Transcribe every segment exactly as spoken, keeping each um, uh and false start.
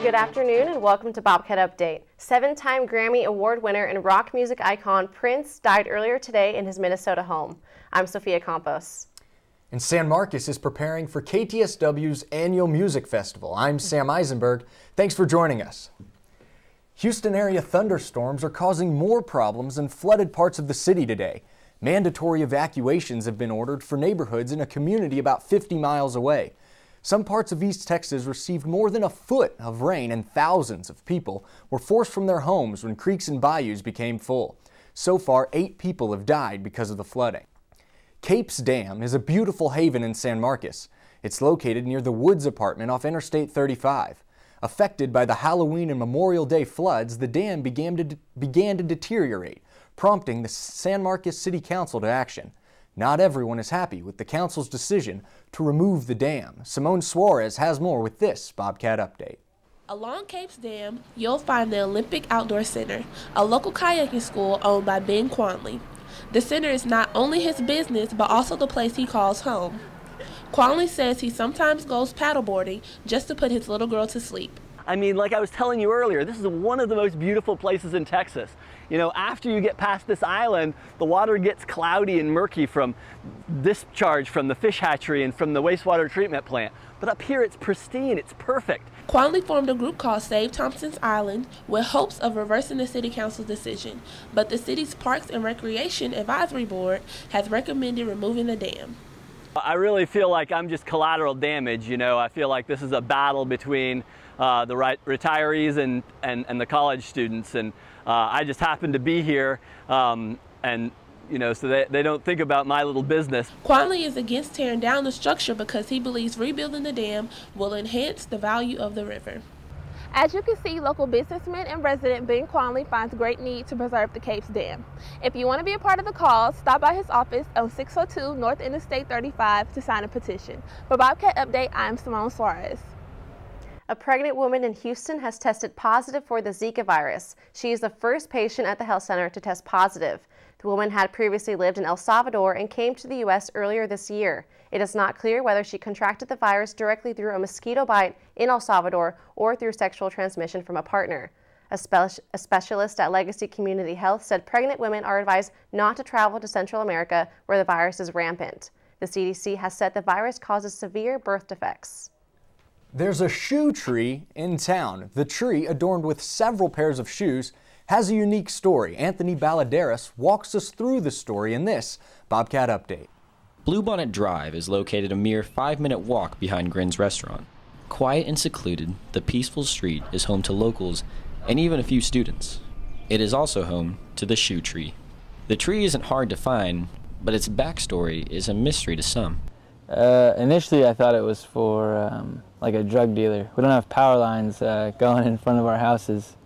Good afternoon and welcome to Bobcat Update. Seven-time Grammy Award winner and rock music icon Prince died earlier today in his Minnesota home. I'm Sophia Campos. And San Marcos is preparing for K T S W's annual music festival. I'm Sam Eisenberg. Thanks for joining us. Houston area thunderstorms are causing more problems in flooded parts of the city today. Mandatory evacuations have been ordered for neighborhoods in a community about fifty miles away. Some parts of East Texas received more than a foot of rain, and thousands of people were forced from their homes when creeks and bayous became full. So far, eight people have died because of the flooding. Capes Dam is a beautiful haven in San Marcos. It's located near the Woods apartment off Interstate thirty-five. Affected by the Halloween and Memorial Day floods, the dam began to, began to deteriorate, prompting the San Marcos City Council to action. Not everyone is happy with the council's decision to remove the dam. Simone Suarez has more with this Bobcat Update. Along Capes Dam, you'll find the Olympic Outdoor Center, a local kayaking school owned by Ben Quanley. The center is not only his business, but also the place he calls home. Quanley says he sometimes goes paddleboarding just to put his little girl to sleep. I mean, like I was telling you earlier, this is one of the most beautiful places in Texas. You know, after you get past this island, the water gets cloudy and murky from discharge from the fish hatchery and from the wastewater treatment plant. But up here, it's pristine, it's perfect. Quanley formed a group called Save Thompson's Island with hopes of reversing the City Council's decision. But the city's Parks and Recreation Advisory Board has recommended removing the dam. I really feel like I'm just collateral damage, you know. I feel like this is a battle between uh, the right retirees and, and, and the college students. And uh, I just happen to be here, um, and, you know, so they, they don't think about my little business. Quanley is against tearing down the structure because he believes rebuilding the dam will enhance the value of the river. As you can see, local businessman and resident Ben Quanley finds great need to preserve the Capes Dam. If you want to be a part of the cause, stop by his office on six oh two North Interstate thirty-five to sign a petition. For Bobcat Update, I'm Simone Suarez. A pregnant woman in Houston has tested positive for the Zika virus. She is the first patient at the health center to test positive. The woman had previously lived in El Salvador and came to the U S earlier this year. It is not clear whether she contracted the virus directly through a mosquito bite in El Salvador or through sexual transmission from a partner. A, spe a specialist at Legacy Community Health said pregnant women are advised not to travel to Central America where the virus is rampant. The C D C has said the virus causes severe birth defects. There's a shoe tree in town. The tree, adorned with several pairs of shoes, has a unique story. Anthony Baladeras walks us through the story in this Bobcat Update. Bluebonnet Drive is located a mere five-minute walk behind Grin's restaurant. Quiet and secluded, the peaceful street is home to locals and even a few students. It is also home to the shoe tree. The tree isn't hard to find, but its backstory is a mystery to some. Uh, initially, I thought it was for um, like a drug dealer. We don't have power lines uh, going in front of our houses,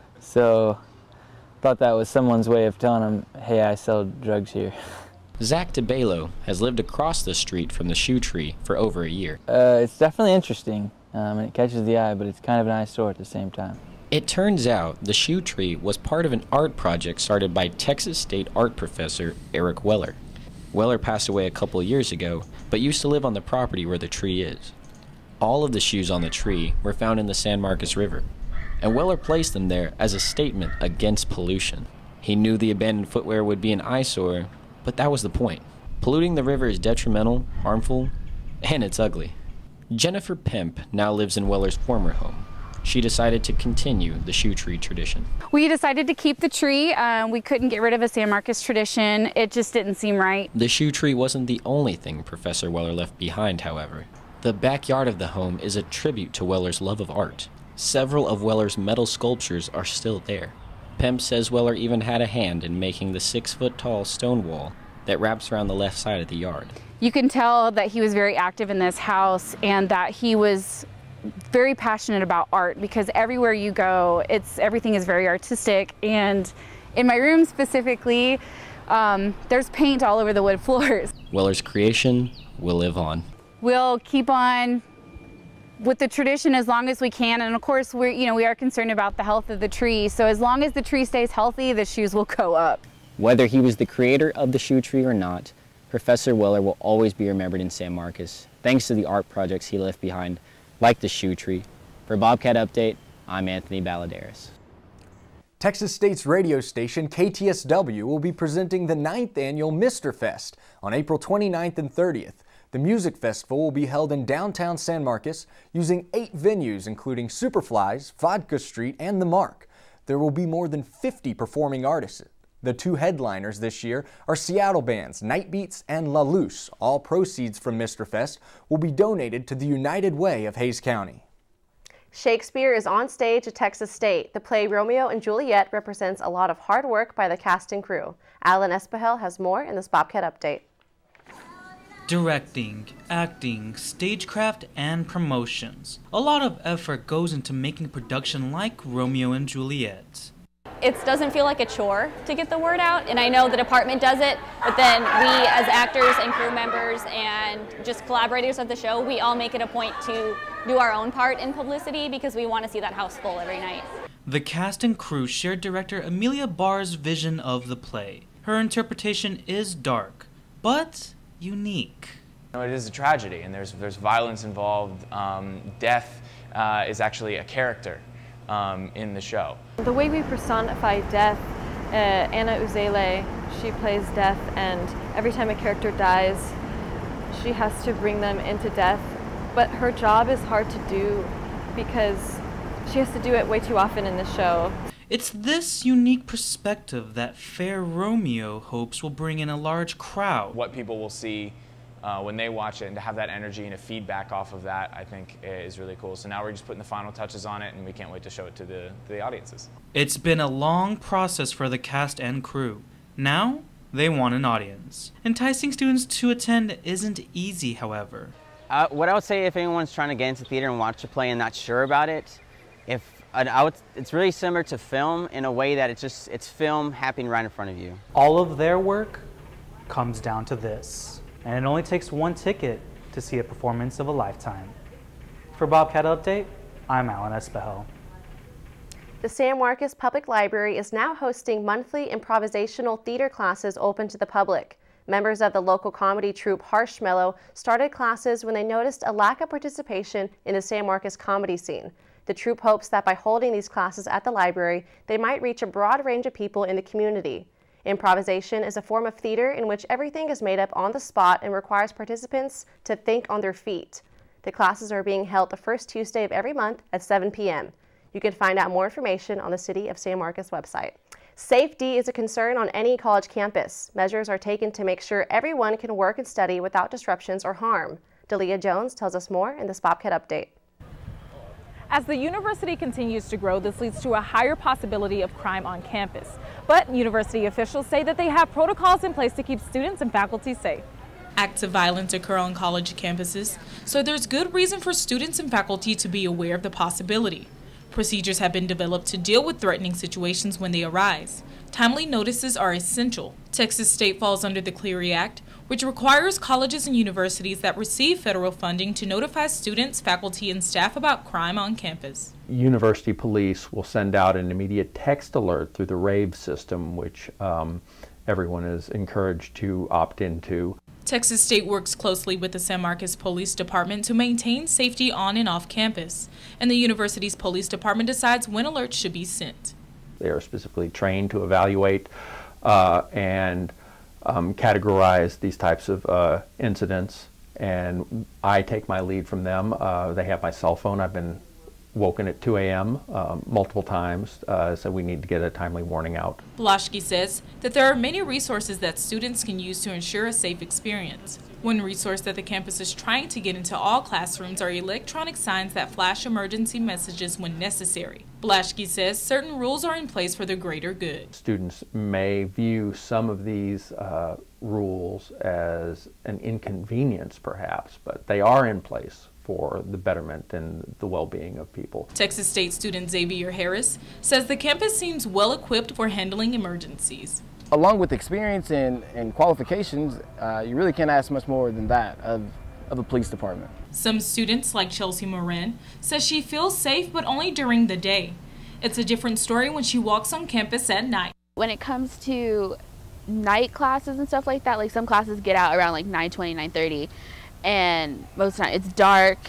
so I thought that was someone's way of telling them, hey, I sell drugs here. Zach DeBelo has lived across the street from the shoe tree for over a year. Uh, it's definitely interesting, um, and it catches the eye, but it's kind of an eyesore at the same time. It turns out the shoe tree was part of an art project started by Texas State art professor Eric Weller. Weller passed away a couple years ago, but used to live on the property where the tree is. All of the shoes on the tree were found in the San Marcos River, and Weller placed them there as a statement against pollution. He knew the abandoned footwear would be an eyesore, but that was the point. Polluting the river is detrimental, harmful, and it's ugly. Jennifer Pemp now lives in Weller's former home. She decided to continue the shoe tree tradition. We decided to keep the tree. Um, we couldn't get rid of a San Marcos tradition. It just didn't seem right. The shoe tree wasn't the only thing Professor Weller left behind, however. The backyard of the home is a tribute to Weller's love of art. Several of Weller's metal sculptures are still there. Pemp says Weller even had a hand in making the six-foot-tall stone wall that wraps around the left side of the yard. You can tell that he was very active in this house and that he was very passionate about art, because everywhere you go, it's everything is very artistic. And in my room specifically, um, there's paint all over the wood floors. Weller's creation will live on. We'll keep on with the tradition as long as we can, and of course we're you know we are concerned about the health of the tree, so as long as the tree stays healthy, the shoes will go up. Whether he was the creator of the shoe tree or not, Professor Weller will always be remembered in San Marcos, thanks to the art projects he left behind, like the shoe tree. For Bobcat Update, I'm Anthony Balladares. Texas State's radio station, K T S W, will be presenting the ninth annual Mister Fest on April twenty-ninth and thirtieth. The music festival will be held in downtown San Marcos using eight venues, including Superfly's, Vodka Street, and The Mark. There will be more than fifty performing artists. The two headliners this year are Seattle bands Night Beats and La Luz. All proceeds from Mister Fest will be donated to the United Way of Hays County. Shakespeare is on stage at Texas State. The play Romeo and Juliet represents a lot of hard work by the cast and crew. Alan Espahel has more in this Bobcat update. Directing, acting, stagecraft, and promotions. A lot of effort goes into making a production like Romeo and Juliet. It doesn't feel like a chore to get the word out, and I know the department does it, but then we as actors and crew members and just collaborators of the show, we all make it a point to do our own part in publicity because we want to see that house full every night. The cast and crew shared director Amelia Barr's vision of the play. Her interpretation is dark, but unique. You know, it is a tragedy, and there's, there's violence involved. Um, death uh, is actually a character um, in the show. The way we personify death, uh, Anna Uzele, she plays death, and every time a character dies, she has to bring them into death. But her job is hard to do because she has to do it way too often in the show. It's this unique perspective that Fair Romeo hopes will bring in a large crowd. What people will see uh, when they watch it, and to have that energy and a feedback off of that, I think is really cool. So now we're just putting the final touches on it, and we can't wait to show it to the, to the audiences. It's been a long process for the cast and crew. Now, they want an audience. Enticing students to attend isn't easy, however. Uh, what I would say if anyone's trying to get into theater and watch a play and not sure about it, if I, I would, it's really similar to film in a way that it's just it's film happening right in front of you. All of their work comes down to this, and it only takes one ticket to see a performance of a lifetime. For Bobcat Update, I'm Alan Espahel. The San Marcos Public Library is now hosting monthly improvisational theater classes open to the public. Members of the local comedy troupe Harshmellow started classes when they noticed a lack of participation in the San Marcos comedy scene. The troupe hopes that by holding these classes at the library, they might reach a broad range of people in the community. Improvisation is a form of theater in which everything is made up on the spot and requires participants to think on their feet. The classes are being held the first Tuesday of every month at seven p m You can find out more information on the City of San Marcos website. Safety is a concern on any college campus. Measures are taken to make sure everyone can work and study without disruptions or harm. Dalia Jones tells us more in this Bobcat update. As the university continues to grow, this leads to a higher possibility of crime on campus. But university officials say that they have protocols in place to keep students and faculty safe. Acts of violence occur on college campuses, so there's good reason for students and faculty to be aware of the possibility. Procedures have been developed to deal with threatening situations when they arise. Timely notices are essential. Texas State falls under the Clery Act, which requires colleges and universities that receive federal funding to notify students, faculty, and staff about crime on campus. University police will send out an immediate text alert through the RAVE system, which um, everyone is encouraged to opt into. Texas State works closely with the San Marcos Police Department to maintain safety on and off campus, and the university's police department decides when alerts should be sent. They are specifically trained to evaluate uh, and um, categorize these types of uh, incidents, and I take my lead from them. Uh, they have my cell phone. I've been woken at two A M um, multiple times, uh, so we need to get a timely warning out. Blaschke says that there are many resources that students can use to ensure a safe experience. One resource that the campus is trying to get into all classrooms are electronic signs that flash emergency messages when necessary. Blaschke says certain rules are in place for the greater good. Students may view some of these uh, rules as an inconvenience perhaps, but they are in place for the betterment and the well-being of people. Texas State student Xavier Harris says the campus seems well equipped for handling emergencies. Along with experience and, and qualifications, uh, you really can't ask much more than that of, of the police department. Some students, like Chelsea Moran, says she feels safe but only during the day. It's a different story when she walks on campus at night. When it comes to night classes and stuff like that, like some classes get out around like nine twenty, nine thirty. And most of the time it's dark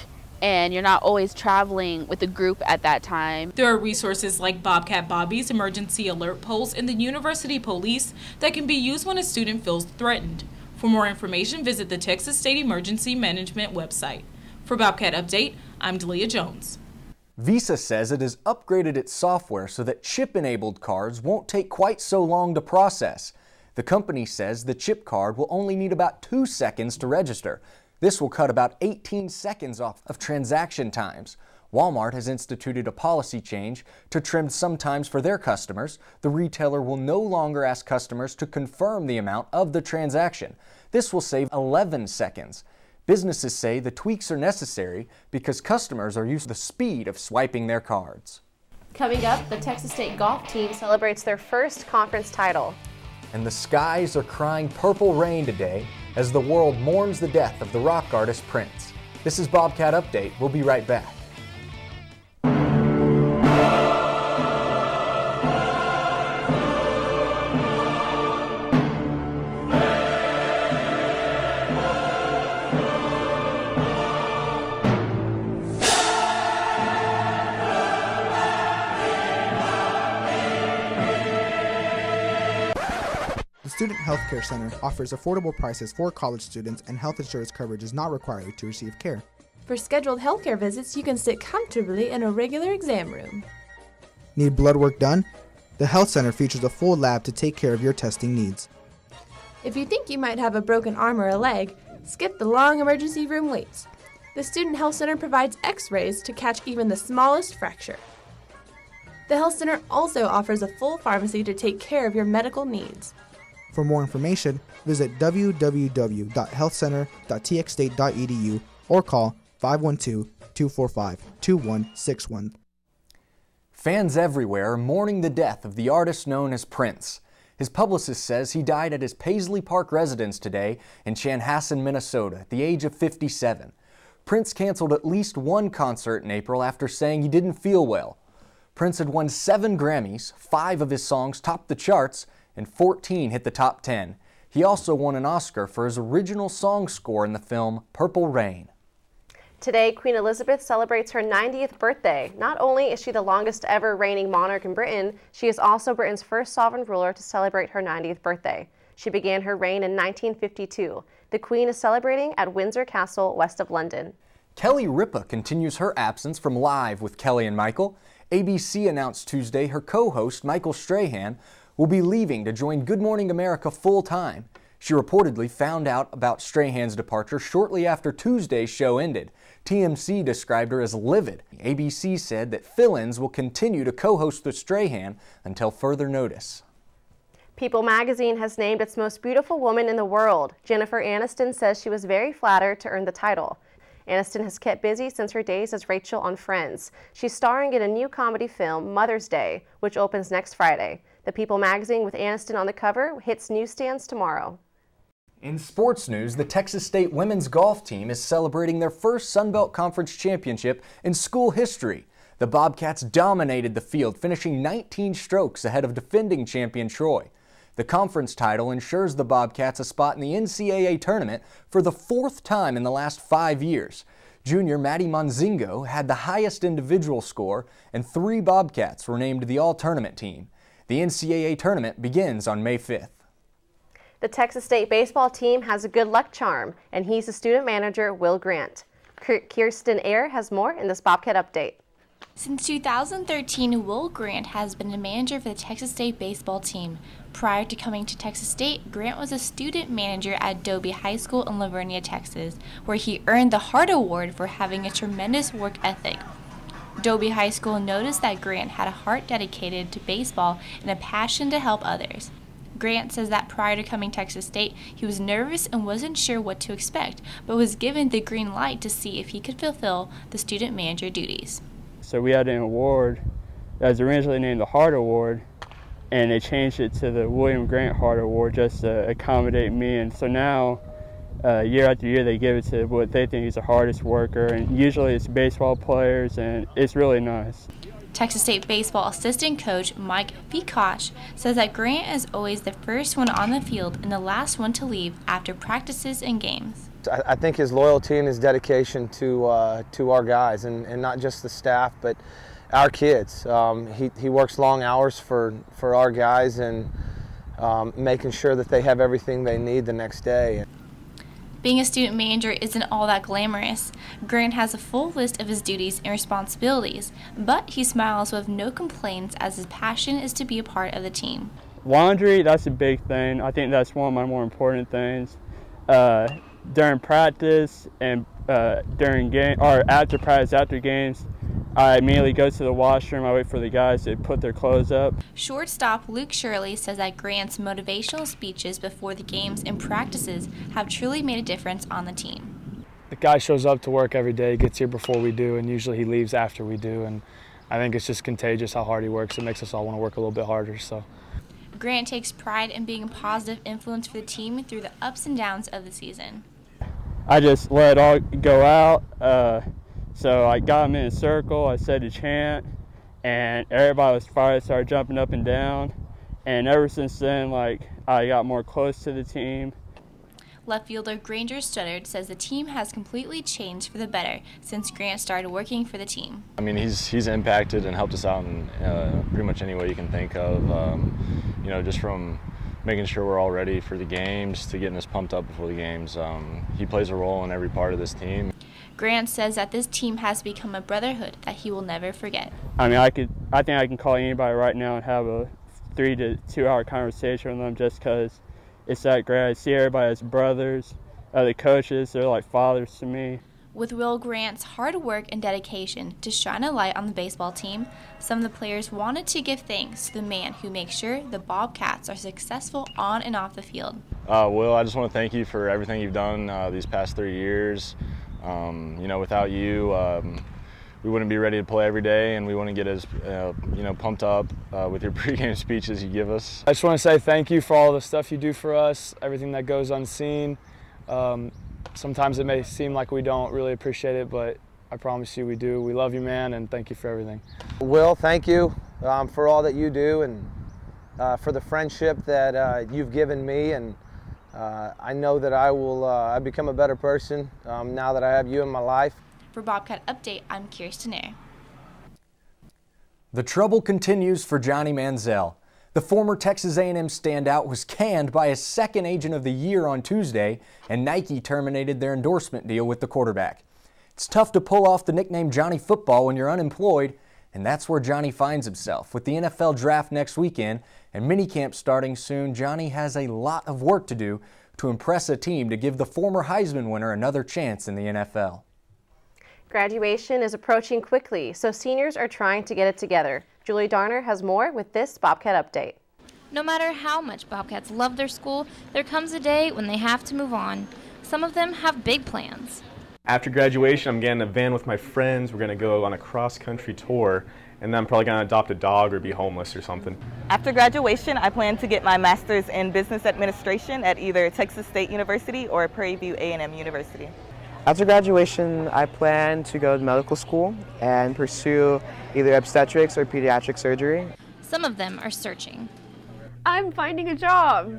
and you're not always traveling with a group at that time. There are resources like Bobcat Bobby's emergency alert poles and the university police that can be used when a student feels threatened. For more information, visit the Texas State Emergency Management website. For Bobcat Update, I'm Delia Jones. Visa says it has upgraded its software so that chip-enabled cards won't take quite so long to process. The company says the chip card will only need about two seconds to register. This will cut about eighteen seconds off of transaction times. Walmart has instituted a policy change to trim some times for their customers. The retailer will no longer ask customers to confirm the amount of the transaction. This will save eleven seconds. Businesses say the tweaks are necessary because customers are used to the speed of swiping their cards. Coming up, the Texas State golf team celebrates their first conference title. And the skies are crying purple rain today as the world mourns the death of the rock artist Prince. This is Bobcat Update. We'll be right back. The Student Healthcare Center offers affordable prices for college students, and health insurance coverage is not required to receive care. For scheduled healthcare visits, you can sit comfortably in a regular exam room. Need blood work done? The Health Center features a full lab to take care of your testing needs. If you think you might have a broken arm or a leg, skip the long emergency room waits. The Student Health Center provides x-rays to catch even the smallest fracture. The Health Center also offers a full pharmacy to take care of your medical needs. For more information, visit w w w dot health center dot t x state dot e d u or call five one two, two four five, two one six one. Fans everywhere are mourning the death of the artist known as Prince. His publicist says he died at his Paisley Park residence today in Chanhassen, Minnesota, at the age of fifty-seven. Prince canceled at least one concert in April after saying he didn't feel well. Prince had won seven Grammys, five of his songs topped the charts, and fourteen hit the top ten. He also won an Oscar for his original song score in the film Purple Rain. Today, Queen Elizabeth celebrates her ninetieth birthday. Not only is she the longest ever reigning monarch in Britain, she is also Britain's first sovereign ruler to celebrate her ninetieth birthday. She began her reign in nineteen fifty-two. The Queen is celebrating at Windsor Castle, west of London. Kelly Ripa continues her absence from Live with Kelly and Michael. A B C announced Tuesday her co-host, Michael Strahan, will be leaving to join Good Morning America full-time. She reportedly found out about Strahan's departure shortly after Tuesday's show ended. T M C described her as livid. A B C said that fill-ins will continue to co-host with Strahan until further notice. People magazine has named its most beautiful woman in the world. Jennifer Aniston says she was very flattered to earn the title. Aniston has kept busy since her days as Rachel on Friends. She's starring in a new comedy film, Mother's Day, which opens next Friday. The People magazine with Aniston on the cover hits newsstands tomorrow. In sports news, the Texas State women's golf team is celebrating their first Sun Belt Conference championship in school history. The Bobcats dominated the field, finishing nineteen strokes ahead of defending champion Troy. The conference title ensures the Bobcats a spot in the N C double A tournament for the fourth time in the last five years. Junior Maddie Monzingo had the highest individual score, and three Bobcats were named the all-tournament team. The N C double A tournament begins on May fifth. The Texas State baseball team has a good luck charm, and he's the student manager, Will Grant. Kirsten Ayer has more in this Bobcat Update. Since two thousand thirteen, Will Grant has been the manager for the Texas State baseball team. Prior to coming to Texas State, Grant was a student manager at Dobie High School in Lavernia, Texas, where he earned the Hart Award for having a tremendous work ethic. Dobie High School noticed that Grant had a heart dedicated to baseball and a passion to help others. Grant says that prior to coming to Texas State, he was nervous and wasn't sure what to expect, but was given the green light to see if he could fulfill the student manager duties. So we had an award that was originally named the Hart Award, and they changed it to the William Grant Hart Award just to accommodate me. And so now, uh, year after year, they give it to what they think is the hardest worker, and usually it's baseball players, and it's really nice. Texas State baseball assistant coach Mike Vikosh says that Grant is always the first one on the field and the last one to leave after practices and games. I think his loyalty and his dedication to uh, to our guys, and, and not just the staff, but our kids. Um, he, he works long hours for, for our guys, and um, making sure that they have everything they need the next day. Being a student manager isn't all that glamorous. Grant has a full list of his duties and responsibilities, but he smiles with no complaints as his passion is to be a part of the team. Laundry, that's a big thing. I think that's one of my more important things. Uh, during practice and uh, during game, or after practice, after games, I immediately go to the washroom. I wait for the guys to put their clothes up. Shortstop Luke Shirley says that Grant's motivational speeches before the games and practices have truly made a difference on the team. The guy shows up to work every day, gets here before we do, and usually he leaves after we do. And I think it's just contagious how hard he works. It makes us all want to work a little bit harder. So. Grant takes pride in being a positive influence for the team through the ups and downs of the season. I just let it all go out. Uh, so I got him in a circle, I said a chant, and everybody was fired, started jumping up and down. And ever since then, like, I got more close to the team. Left fielder Granger Studdard says the team has completely changed for the better since Grant started working for the team. I mean, he's he's impacted and helped us out in uh, pretty much any way you can think of. Um, you know, just from making sure we're all ready for the games to getting us pumped up before the games. Um, he plays a role in every part of this team. Grant says that this team has become a brotherhood that he will never forget. I mean, I could, I think I can call anybody right now and have a three to two hour conversation with them just because it's that great. I see everybody as brothers. Uh, the coaches, they're like fathers to me. With Will Grant's hard work and dedication to shine a light on the baseball team, some of the players wanted to give thanks to the man who makes sure the Bobcats are successful on and off the field. Uh, Will, I just want to thank you for everything you've done uh, these past three years. Um, you know, without you, um, we wouldn't be ready to play every day, and we wouldn't get as uh, you know, pumped up uh, with your pregame speeches you give us. I just want to say thank you for all the stuff you do for us, everything that goes unseen. Um, sometimes it may seem like we don't really appreciate it, but I promise you we do. We love you, man, and thank you for everything. Will, thank you um, for all that you do, and uh, for the friendship that uh, you've given me. And uh, I know that I will uh, I become a better person um, now that I have you in my life. For Bobcat Update, I'm Kirsten Ayer. The trouble continues for Johnny Manziel. The former Texas A and M standout was canned by his second Agent of the Year on Tuesday, and Nike terminated their endorsement deal with the quarterback. It's tough to pull off the nickname Johnny Football when you're unemployed, and that's where Johnny finds himself. With the N F L draft next weekend and minicamp starting soon, Johnny has a lot of work to do to impress a team to give the former Heisman winner another chance in the N F L. Graduation is approaching quickly, so seniors are trying to get it together. Julie Darner has more with this Bobcat Update. No matter how much Bobcats love their school, there comes a day when they have to move on. Some of them have big plans. After graduation, I'm getting a van with my friends. We're going to go on a cross-country tour, and then I'm probably going to adopt a dog or be homeless or something. After graduation, I plan to get my master's in business administration at either Texas State University or Prairie View A and M University. After graduation, I plan to go to medical school and pursue either obstetrics or pediatric surgery. Some of them are searching. I'm finding a job.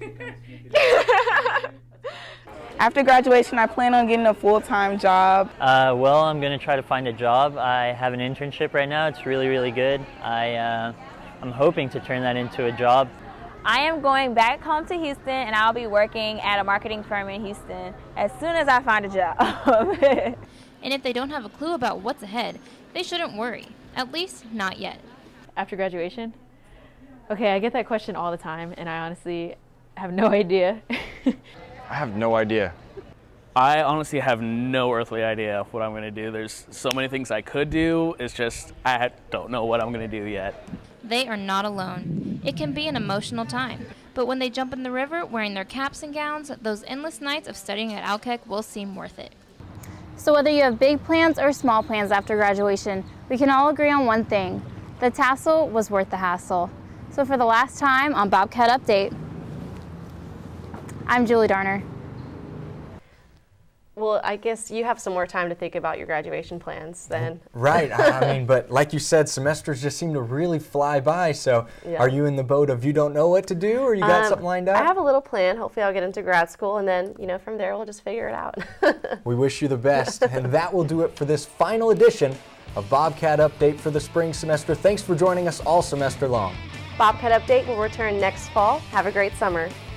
After graduation, I plan on getting a full-time job. Uh, well, I'm going to try to find a job. I have an internship right now. It's really, really good. I, uh, I'm hoping to turn that into a job. I am going back home to Houston, and I'll be working at a marketing firm in Houston as soon as I find a job. And if they don't have a clue about what's ahead, they shouldn't worry. At least, not yet. After graduation? Okay, I get that question all the time, and I honestly have no idea. I have no idea. I honestly have no earthly idea what I'm going to do. There's so many things I could do. It's just I don't know what I'm going to do yet. They are not alone. It can be an emotional time, but when they jump in the river wearing their caps and gowns, those endless nights of studying at Alkek will seem worth it. So whether you have big plans or small plans after graduation, we can all agree on one thing. The tassel was worth the hassle. So for the last time on Bobcat Update, I'm Julie Darner. Well, I guess you have some more time to think about your graduation plans then. Right. I mean, but like you said, semesters just seem to really fly by. So Yeah. are you in the boat of you don't know what to do, or you got Um, something lined up? I have a little plan. Hopefully I'll get into grad school, and then, you know, from there we'll just figure it out. We wish you the best. And that will do it for this final edition of Bobcat Update for the spring semester. Thanks for joining us all semester long. Bobcat Update will return next fall. Have a great summer.